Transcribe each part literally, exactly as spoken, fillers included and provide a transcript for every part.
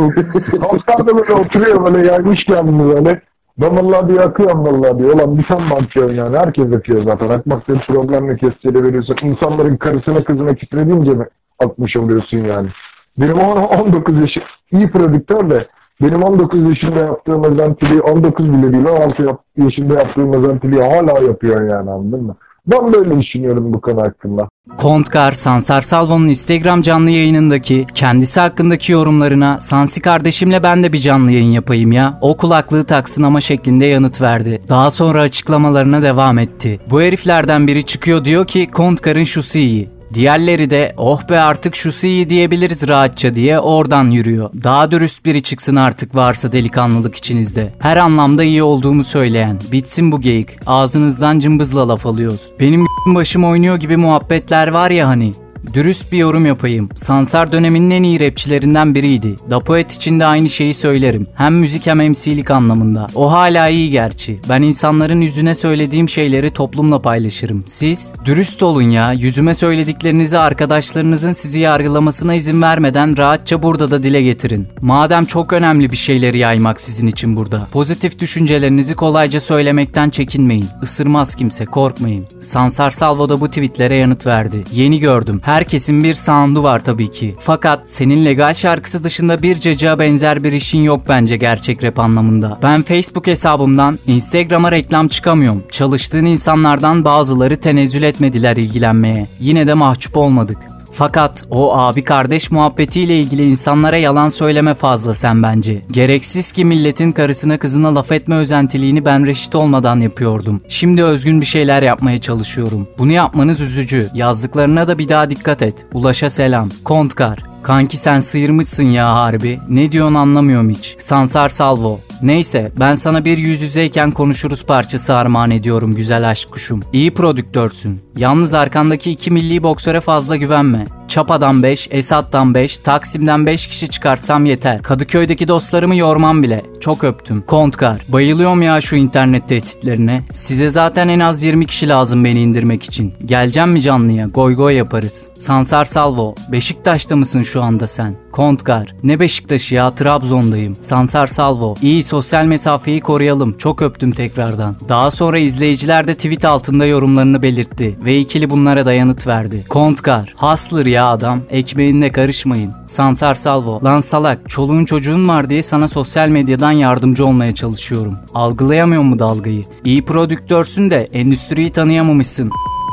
Kontkar da böyle oturuyor böyle yaymış kendini böyle. Ben vallahi diyor akıyorum vallahi diyor. Ulan bir sen mi akıyorsun yani? Herkes akıyor zaten. Akmakta bir problem yok. Kesçeli veriyorsun. İnsanların karısına kızına küfredince mi akmış oluyorsun yani? Benim on dokuz yaşı iyi prodüktör de benim on dokuz yaşında yaptığım özentiliği on dokuz bile değil on altı yaşında yaptığım özentiliği hala yapıyor yani, anladın mı? Ben böyle düşünüyorum bu konu hakkında. Kontkar, Sansar Salvo'nun Instagram canlı yayınındaki kendisi hakkındaki yorumlarına Sansi kardeşimle ben de bir canlı yayın yapayım ya, o kulaklığı taksın ama şeklinde yanıt verdi. Daha sonra açıklamalarına devam etti. Bu heriflerden biri çıkıyor diyor ki Kontkar'ın şusu iyi. Diğerleri de oh be artık şusu iyi diyebiliriz rahatça diye oradan yürüyor. Daha dürüst biri çıksın artık varsa delikanlılık içinizde. Her anlamda iyi olduğumu söyleyen. Bitsin bu geyik. Ağzınızdan cımbızla laf alıyoruz. Benim başım oynuyor gibi muhabbetler var ya hani. Dürüst bir yorum yapayım. Sansar döneminin en iyi rapçilerinden biriydi. Dapoet için de aynı şeyi söylerim. Hem müzik hem M C'lik anlamında. O hala iyi gerçi. Ben insanların yüzüne söylediğim şeyleri toplumla paylaşırım. Siz? Dürüst olun ya. Yüzüme söylediklerinizi arkadaşlarınızın sizi yargılamasına izin vermeden rahatça burada da dile getirin. Madem çok önemli bir şeyleri yaymak sizin için burada. Pozitif düşüncelerinizi kolayca söylemekten çekinmeyin. Isırmaz kimse, korkmayın. Sansar Salvo da bu tweetlere yanıt verdi. Yeni gördüm. Herkesin bir sound'u var tabii ki. Fakat senin legal şarkısı dışında bir cacığa benzer bir işin yok bence gerçek rap anlamında. Ben Facebook hesabımdan Instagram'a reklam çıkamıyorum. Çalıştığın insanlardan bazıları tenezzül etmediler ilgilenmeye. Yine de mahcup olmadık. Fakat o abi kardeş muhabbetiyle ilgili insanlara yalan söyleme fazla sen bence. Gereksiz ki milletin karısına kızına laf etme özentiliğini ben reşit olmadan yapıyordum. Şimdi özgün bir şeyler yapmaya çalışıyorum. Bunu yapmanız üzücü. Yazdıklarına da bir daha dikkat et. Ulaş'a selam. Kontkar. Kanki sen sıyırmışsın ya harbi. Ne diyorsun anlamıyorum hiç. Sansar Salvo. Neyse ben sana bir yüz yüzeyken konuşuruz parçası armağan ediyorum güzel aşk kuşum. İyi prodüktörsün. Yalnız arkandaki iki milli boksöre fazla güvenme. Çapa'dan beş, Esat'tan beş, Taksim'den beş kişi çıkartsam yeter. Kadıköy'deki dostlarımı yormam bile. Çok öptüm. Kontkar. Bayılıyorum ya şu internet tehditlerine. Size zaten en az yirmi kişi lazım beni indirmek için. Geleceğim mi canlıya? Goy goy yaparız. Sansar Salvo. Beşiktaş'ta mısın şu anda sen? Kontkar. Ne Beşiktaş'ı ya, Trabzon'dayım. Sansar Salvo. İyi, sosyal mesafeyi koruyalım. Çok öptüm tekrardan. Daha sonra izleyiciler de tweet altında yorumlarını belirtti ve ikili bunlara da yanıt verdi. Kontkar. Hustler ya adam. Ekmeğinle karışmayın. Sansar Salvo. Lan salak, çoluğun çocuğun var diye sana sosyal medyadan yardımcı olmaya çalışıyorum. Algılayamıyor mu dalgayı? İyi prodüktörsün de endüstriyi tanıyamamışsın.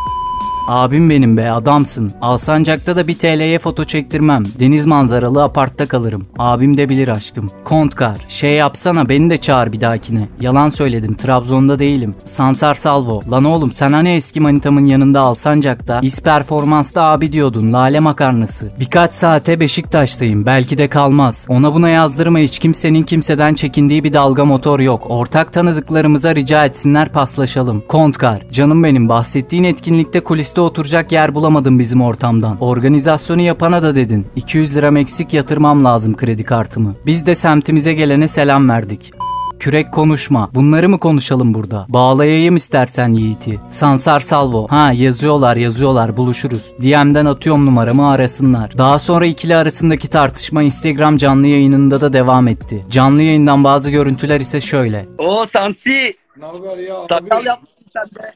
Abim benim be, adamsın. Alsancak'ta da bir T L'ye foto çektirmem. Deniz manzaralı apartta kalırım. Abim de bilir aşkım. Kontkar. Şey yapsana, beni de çağır bir dahakine. Yalan söyledim, Trabzon'da değilim. Sansar Salvo. Lan oğlum sen hani eski manitamın yanında Alsancak'ta İS Performans'ta abi diyordun, lale makarnası. Birkaç saate Beşiktaş'tayım, belki de kalmaz. Ona buna yazdırma, hiç kimsenin kimseden çekindiği bir dalga motor yok. Ortak tanıdıklarımıza rica etsinler, paslaşalım. Kontkar. Canım benim, bahsettiğin etkinlikte kuliste oturacak yer bulamadım bizim ortamdan. Organizasyonu yapana da dedin. iki yüz liram eksik, yatırmam lazım kredi kartımı. Biz de semtimize gelene selam verdik. Kürek konuşma. Bunları mı konuşalım burada? Bağlayayım istersen Yiğit'i. Sansar Salvo. Ha yazıyorlar yazıyorlar, buluşuruz. D M'den atıyorum numaramı, arasınlar. Daha sonra ikili arasındaki tartışma Instagram canlı yayınında da devam etti. Canlı yayından bazı görüntüler ise şöyle. Oo Sansi. Ne haber ya abi? Sakal yaptın sen de.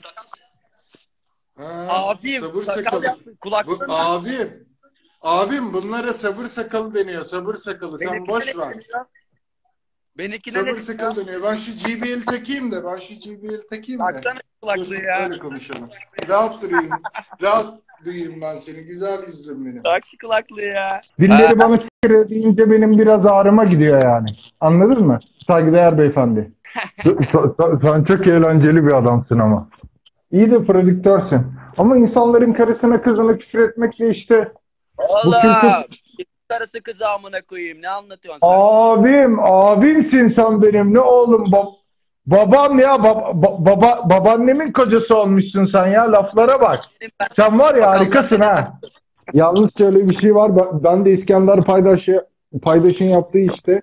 Ha, Abim sabır sakal sakalı. yaptın. Kulaklarına. Bu, abim. Abim bunlara sabır sakalı deniyor. Sabır sakalı. Sen Benimkine boş ne ver. deniyor? Benimkine Sabır ne sakalı deniyor? deniyor. Ben şu G B L takayım da. Ben şu G B L takayım da. Baksana kulaklığı Dur, ya. böyle konuşalım. Rahat durayım. Rahat duyayım ben seni. Güzel yüzlüm benim. Bak şu kulaklığı ya. Birileri bana s**kire deyince benim biraz ağrıma gidiyor yani. Anladın mı? Saygıdeğer beyefendi. Sen, sen- sen çok eğlenceli bir adamsın ama. İyi de prodüktörsün. Ama insanların karısına kızına küfür etmek de işte... Bu Oğlum. kültür... Karısı kızı amına koyayım. Ne anlatıyorsun sen? Abim, abimsin sen benim. Ne oğlum? Ba- babam ya. Ba- ba- baba babaannemin kocası olmuşsun sen ya. Laflara bak. Sen var ya, harikasın ha. Yalnız şöyle bir şey var. Ben, ben de İskender Paydaş'ı Paydaş'ın yaptığı işte.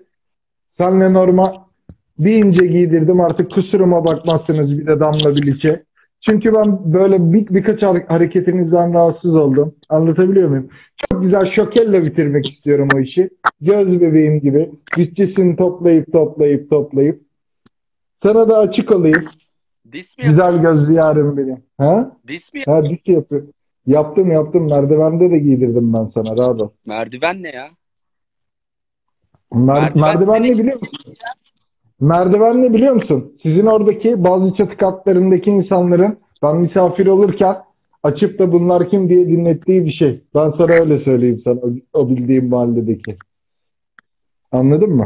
Senle normal bir ince giydirdim. Artık kusuruma bakmazsınız bir de Damla Bilic'e. Çünkü ben böyle bir, birkaç har- hareketinizden rahatsız oldum. Anlatabiliyor muyum? Çok güzel şokelle bitirmek istiyorum o işi. Göz bebeğim gibi. Bütçesini toplayıp toplayıp toplayıp. Sana da açık olayım. Dis mi yapıyorsun? Güzel gözlü yarım benim. Ha? Dis mi Ha dik yapıyor. Yaptım yaptım. Merdivende de giydirdim ben sana. Rahat ol. Merdiven ne ya? Mer Merdiven merdiven ne senin- biliyor musun? Merdiven ne biliyor musun? Sizin oradaki bazı çatı katlarındaki insanların ben misafir olurken açıp da bunlar kim diye dinlettiği bir şey. Ben sana öyle söyleyeyim sana. O, o bildiğim mahalledeki. Anladın mı?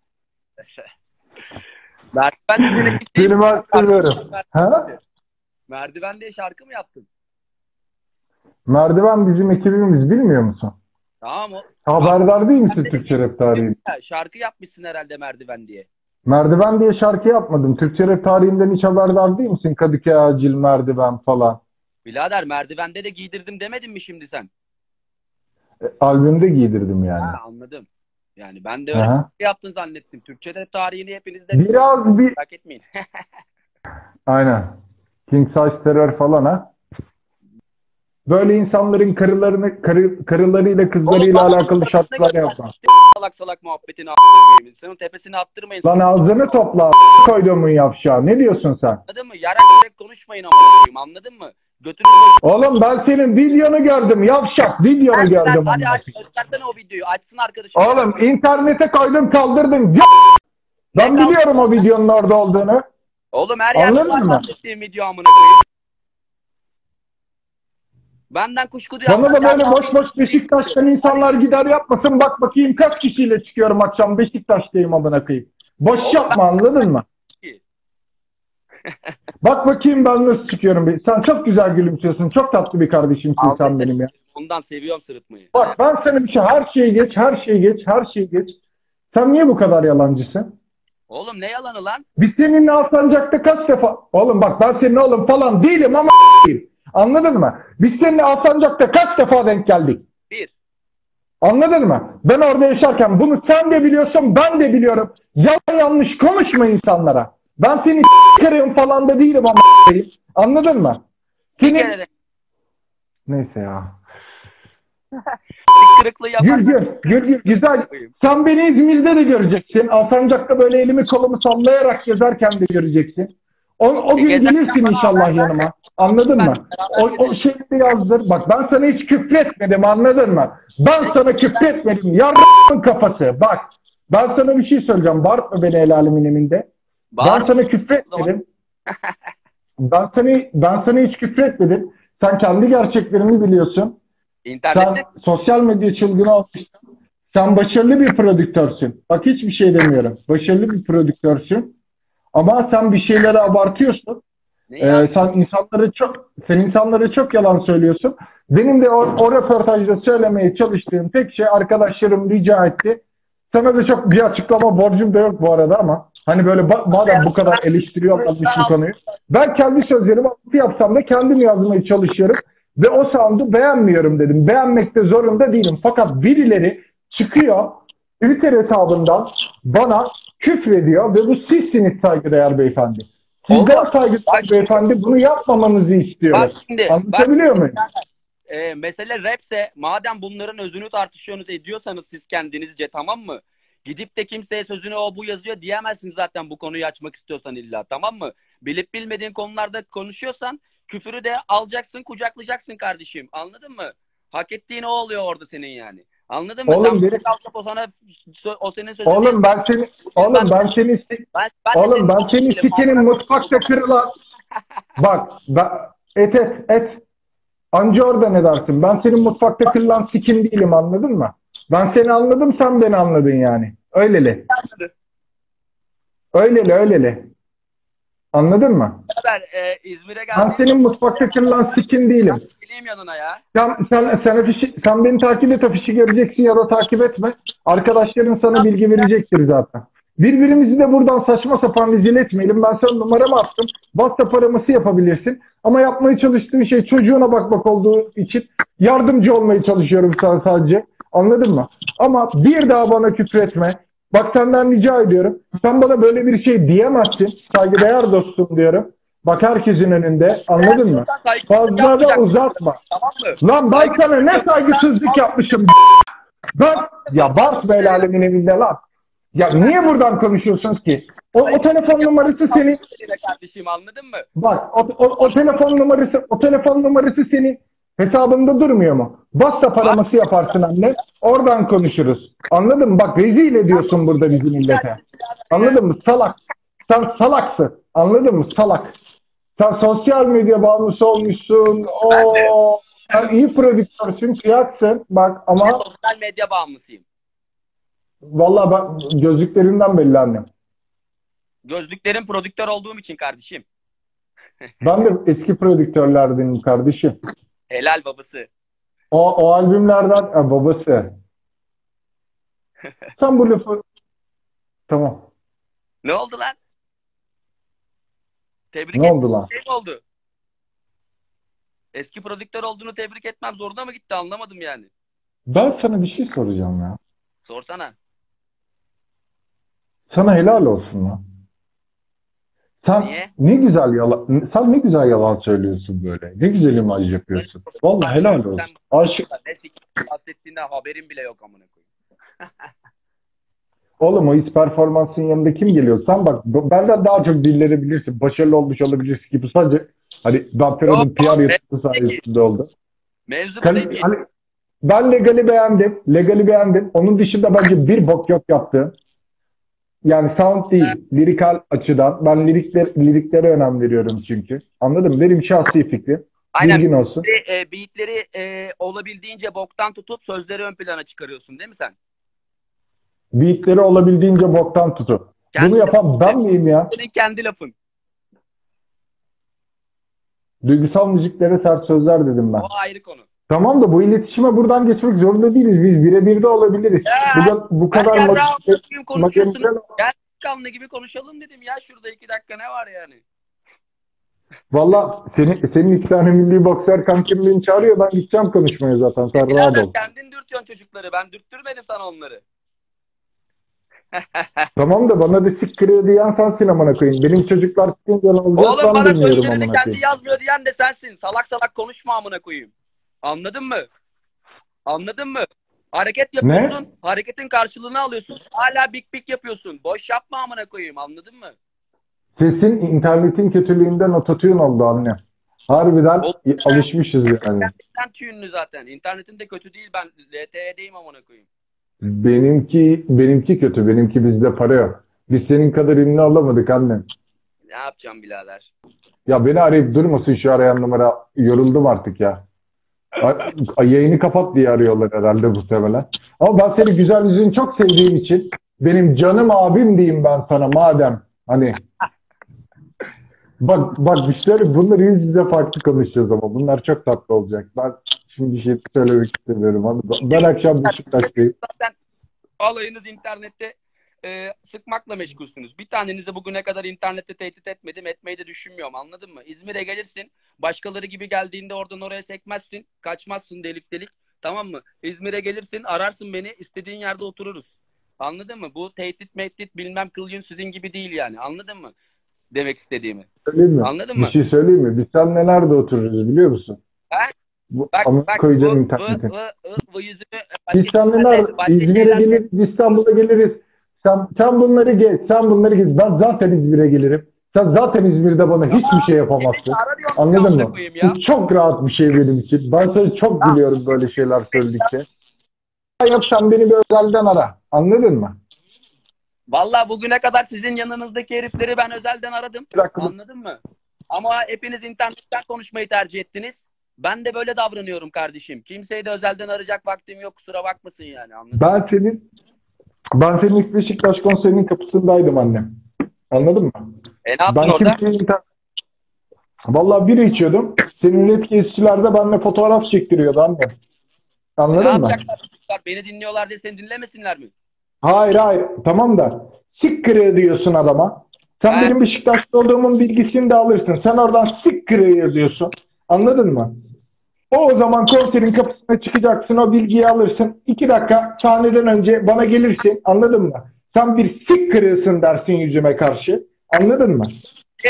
Merdiven de senin Seni ben seviyorum. Ha? Merdiven diye şarkı mı yaptın? Merdiven bizim ekibimiz bilmiyor musun? Tamam o. Haberdar değil misin Türkçe rap tarihi? Şarkı yapmışsın herhalde merdiven diye. Merdiven diye şarkı yapmadım. Türkçe rap tarihinden hiç haberdar değil misin? Kadıköy acil merdiven falan. Birader merdivende de giydirdim demedin mi şimdi sen? E, albümde giydirdim yani. Ha, anladım. Yani ben de öyle Aha. bir şey yaptın zannettim. Türkçe rap tarihini hepiniz de Biraz bir... merak etmeyin. Aynen. King Size Terror falan ha. Böyle insanların karılarını, karı, karılarıyla kızlarıyla Oğlum, alakalı bana şarkılar gel- yapma. Salak salak muhabbetini a**ayım. Sen onun tepesine attırmayın. Lan ağzını topla koyduğumun yavşağı. Ne diyorsun sen? Anladın mı? Yarak yarak konuşmayın a**ayım. Anladın mı? Götünüz boş. Oğlum ben senin videonu gördüm yavşak. Videonu gördüm. Hadi amına aç. koyayım. Göstersene o videoyu. Açsın arkadaşım. Oğlum internete koydum kaldırdım. Ben Ne biliyorum o videonun orada olduğunu. Oğlum her yerde Anladın var mı? bahsettiğim video amına koyayım. Benden kuşku duyan. Bana da böyle boş boş Beşiktaş'tan insanlar gider yapmasın. Bak bakayım kaç kişiyle çıkıyorum akşam Beşiktaş'tayım amına koyayım. Boş Oğlum yapma anladın mı? Bak bakayım ben nasıl çıkıyorum. Sen çok güzel gülümsüyorsun. Çok tatlı bir kardeşimsin sen benim ya. Ondan seviyorum sırıtmayı. Bak ben sana bir şey her şeyi geç, her şeyi geç, her şeyi geç. Sen niye bu kadar yalancısın? Oğlum ne yalanı lan? Biz seninle Alsancak'ta kaç defa... Oğlum bak ben senin oğlum falan değilim ama anladın mı? Biz seninle Alsancak'ta kaç defa denk geldik? Bir. Anladın mı? Ben orada yaşarken bunu sen de biliyorsun, ben de biliyorum. Yalan yanlış konuşma insanlara. Ben seni s**karım falan da değilim ama anladın mı? Bir Senin... kere de Neyse ya. kırıklığı yapan. Gül gül, gül gül, güzel. Sen beni İzmir'de de göreceksin. Alsancak'ta böyle elimi kolumu sallayarak gezerken de göreceksin. O, o gün Gezer- gelirsin inşallah yanıma. Anladın mı? O, o şeyi yazdır. Bak ben sana hiç küfretmedim anladın mı? Ben sana küfretmedim. Yarrağımın kafası. Bak ben sana bir şey söyleyeceğim. Bağırtma beni el alemin eminde. Ben Bağır. sana küfretmedim. ben sana, ben sana hiç küfretmedim. Sen kendi gerçeklerini biliyorsun. Sen İnternette sosyal medya çılgını olmuşsun. Sen başarılı bir prodüktörsün. Bak hiçbir şey demiyorum. Başarılı bir prodüktörsün. Ama sen bir şeyleri abartıyorsun. ne Ee, ya? sen insanları çok sen insanlara çok yalan söylüyorsun. Benim de o, o röportajda söylemeye çalıştığım tek şey arkadaşlarım rica etti. Sana da çok bir açıklama borcum da yok bu arada ama hani böyle madem bu kadar eleştiriyorlar şu konuyu. Ben kendi sözlerimi yapsam da kendim yazmaya çalışıyorum. Ve o sound'u beğenmiyorum dedim. Beğenmekte zorunda değilim. Fakat birileri çıkıyor Twitter hesabından bana küfrediyor ve bu sizsiniz saygıdeğer beyefendi. Sizden Oğlum, saygıdeğer bak şimdi- beyefendi bunu yapmamanızı istiyorum. Bak şimdi. Anlatabiliyor bak, muyum? e, mesele rapse madem bunların özünü tartışıyorsunuz ediyorsanız siz kendinizce tamam mı? Gidip de kimseye sözünü o bu yazıyor diyemezsiniz zaten bu konuyu açmak istiyorsan illa tamam mı? Bilip bilmediğin konularda konuşuyorsan küfürü de alacaksın kucaklayacaksın kardeşim anladın mı? Hak ettiğin o oluyor orada senin yani. Anladın mı? Oğlum, Sen benim- kalkıp o sana o senin sözünü Oğlum ben seni oğlum ben seni ben, ben de oğlum ben senin- seni sikinin mutfakta kırılan bak ben, et et et anca orada ne dersin? Ben senin mutfakta kırılan sikin değilim anladın mı? Ben seni anladım sen beni anladın yani. Öyleli. Öyleli öyleli. Anladın mı? beraber e, İzmir'e Ben geldim. senin mutfakta kırılan sikin değilim. Geleyim yanına ya. Sen, sen, sen, afişi, sen beni takip et afişi göreceksin ya da takip etme. Arkadaşların sana bilgi verecektir zaten. Birbirimizi de buradan saçma sapan rezil etmeyelim. Ben sana numaramı attım. WhatsApp araması yapabilirsin. Ama yapmaya çalıştığın şey çocuğuna bakmak olduğu için yardımcı olmaya çalışıyorum sana sadece. Anladın mı? Ama bir daha bana küfretme. Bak senden rica ediyorum. Sen bana böyle bir şey diyemezsin. Saygıdeğer dostum diyorum. Bak herkesin önünde. Anladın mı? Fazla da uzatma. Tamam mı? Lan ben sana ne saygısızlık yapmışım. Ben ya Bars Bey alemin evinde lan. Ya niye buradan konuşuyorsunuz ki? O, o telefon numarası senin. Kardeşim anladın mı? Bak o, o, o telefon numarası o telefon numarası senin hesabında durmuyor mu? WhatsApp araması yaparsın anne. Oradan konuşuruz. Anladın mı? Bak rezil ediyorsun burada bizi millete. Anladın mı? Salak. Sen salaksın. Anladın mı? Salak. Sen sosyal medya bağımlısı olmuşsun. Oo. Sen iyi prodüktörsün, kıyaksın. Bak ama Ben sosyal medya bağımlısıyım. vallahi bak gözlüklerinden belli annem. Gözlüklerin prodüktör olduğum için kardeşim. Ben de eski prodüktörlerdenim kardeşim. Helal babası. O, o albümlerden ha, babası. Sen bu lafı tamam. Ne oldu lan? Tebrik Ne et- oldu lan? Şey mi oldu? Eski prodüktör olduğunu tebrik etmem zoruna mı gitti anlamadım yani. Ben sana bir şey soracağım ya. Sorsana. Sana helal olsun lan. Sen Niye? ne güzel yalan, sen ne güzel yalan söylüyorsun böyle. Ne güzel imaj yapıyorsun. Vallahi helal olsun. Sen- Aşık. Ne siktir bahsettiğinden haberin bile yok amına koyayım. Oğlum o his performansın yanında kim geliyor? Sen bak b- benden daha çok dilleri bilirsin. Başarılı olmuş olabilirsin gibi sadece hani Dampero'nun Yok, P R ben- yatırımı sayesinde oldu. Mevzu bu Kal- değil. hani ben legali beğendim. Legali beğendim. Onun dışında bence bir bok yok yaptığım. Yani sound değil. Lirikal açıdan. Ben lirikler, liriklere önem veriyorum çünkü. Anladın mı? Benim şahsi fikrim. Aynen. Bilgin olsun. E, e, beatleri e, olabildiğince boktan tutup sözleri ön plana çıkarıyorsun değil mi sen? Beatleri olabildiğince boktan tutun. Kendi- Bunu yapan ben miyim ya? Senin kendi lafın. Duygusal müziklere sert sözler dedim ben. O ayrı konu. Tamam da bu iletişime buradan geçmek zorunda değiliz. Biz birebir de olabiliriz. Ya, Bu, da- bu Ben kadar gel ma- daha gibi konuşuyorsun. matematiksel- Gel kanlı gibi konuşalım dedim ya şurada iki dakika ne var yani? Valla senin, senin iki tane milli boksör kankim beni çağırıyor. Ben gideceğim konuşmaya zaten. Sen rahat Birader ol. kendin dürtüyorsun çocukları. Ben dürttürmedim sana onları. Tamam da bana da sik kırıyor diyen sensin amına koyayım. Benim çocuklar sıkınca ne olacak Oğlum ben bana bilmiyorum sözlerini amına kendi koyayım. yazmıyor diyen de sensin. Salak salak konuşma amına koyayım. Anladın mı? Anladın mı? Hareket yapıyorsun. Hareketin karşılığını alıyorsun. Hala bik bik yapıyorsun. Boş yapma amına koyayım. Anladın mı? Sesin internetin kötülüğünden ototune oldu anne. Harbiden O- alışmışız yani. Gerçekten tüyünlü zaten. İnternetin de kötü değil. Ben L T E'deyim amına koyayım. Benimki benimki kötü. Benimki bizde para yok. Biz senin kadar ünlü olamadık annem. Ne yapacağım birader? Ya beni arayıp durmasın şu arayan numara. Yoruldum artık ya. A- a- yayını kapat diye arıyorlar herhalde muhtemelen. Ama ben seni güzel yüzünü çok sevdiğim için benim canım abim diyeyim ben sana madem. Hani bak bak işte bunları yüz yüze farklı konuşacağız ama bunlar çok tatlı olacak. Ben şimdi bir şey söylemek istemiyorum. Hadi ben akşam Beşiktaş'tayım. Zaten alayınız internette e, sıkmakla meşgulsünüz. Bir tanenizi bugüne kadar internette tehdit etmedim. Etmeyi de düşünmüyorum. Anladın mı? İzmir'e gelirsin. Başkaları gibi geldiğinde oradan oraya sekmezsin. Kaçmazsın delik delik. Tamam mı? İzmir'e gelirsin. Ararsın beni. İstediğin yerde otururuz. Anladın mı? Bu tehdit mehdit bilmem kılgın sizin gibi değil yani. Anladın mı? Demek istediğimi. Söyleyeyim mi? Anladın mı? Bir şey söyleyeyim mi? Biz seninle nerede otururuz biliyor musun? Ha? Bu, Bak ama bak koyacağım bu, bu, internete. bu, bu, bu yüzünü Biz seninle nerede? başka İzmir'e şeylerle- geliriz, İstanbul'a geliriz. Sen, sen bunları geç, sen bunları geç. Ben zaten İzmir'e gelirim. Sen zaten İzmir'de bana hiçbir şey yapamazsın. Ara diyorum, Anladın amına mı? koyayım ya. Bu çok rahat bir şey benim için. Ben seni çok biliyorum böyle şeyler söyledikçe. Yap sen beni bir özelden ara. Anladın mı? Vallahi bugüne kadar sizin yanınızdaki herifleri ben özelden aradım. Bir dakika. Anladın mı? Ama hepiniz internetten konuşmayı tercih ettiniz. Ben de böyle davranıyorum kardeşim. Kimseyi de özelden arayacak vaktim yok. Kusura bakmasın yani. Anladın mı? Ben senin ben senin ilk Beşiktaş konserinin kapısındaydım annem. Anladın mı? E ne yaptın Ben orada? kimseye internet... Vallahi bira içiyordum. Senin etkisçiler de benimle fotoğraf çektiriyordu annem. Ne Anladın mı? yapacaklar? Beni dinliyorlar diye seni dinlemesinler mi? Hayır hayır. Tamam da sik kırığı diyorsun adama. Sen He. benim Beşiktaşlı olduğumun bilgisini de alırsın. Sen oradan sik kırığı yazıyorsun. Anladın mı? O, o zaman konserin kapısına çıkacaksın. O bilgiyi alırsın. İki dakika sahneden önce bana gelirsin. Anladın mı? Sen bir sik kırığısın dersin yüzüme karşı. Anladın mı? Derim.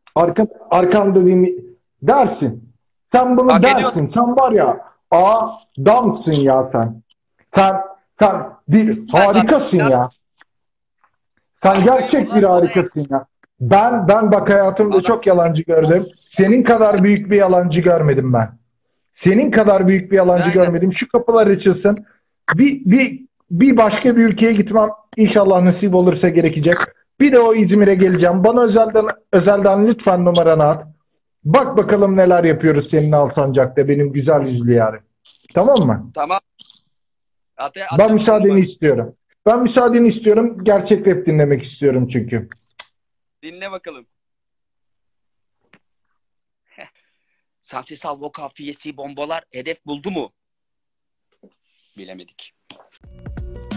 Arka, arkan dediğimi dersin. Sen bunu Hak dersin. ediyorsun. Sen var ya adamsın ya sen. Sen sen bir harikasın zaten- ya. Sen gerçek bir harikasın ya. Ben ben bak hayatımda Adam- çok yalancı gördüm. Senin kadar büyük bir yalancı görmedim ben. Senin kadar büyük bir yalancı Ben de- görmedim. Şu kapılar açılsın. Bir bir bir başka bir ülkeye gitmem inşallah nasip olursa gerekecek. Bir de o İzmir'e geleceğim. Bana özelden özelden lütfen numaranı at. Bak bakalım neler yapıyoruz senin Alsancak'ta benim güzel yüzlü yarim. Tamam mı? Tamam. Ate, Ben ate- müsaadeni istiyorum. Ben müsaadeni istiyorum. Gerçek rap dinlemek istiyorum çünkü. Dinle bakalım. Sansi Salvo kafiyesi bombalar hedef buldu mu? Bilemedik.